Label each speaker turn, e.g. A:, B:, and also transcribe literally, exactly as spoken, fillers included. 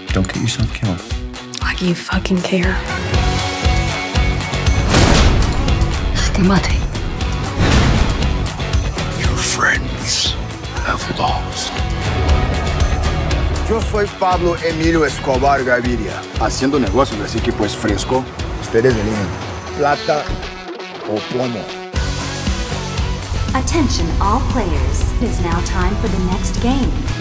A: Don't get yourself killed.
B: Like you fucking care.
C: Mate.
A: Your friends have lost.
D: Yo soy Pablo Emilio Escobar Gaviria. Haciendo negocios, así que pues fresco. Ustedes eligen plata o plomo.
E: Attention all players. It is now time for the next game.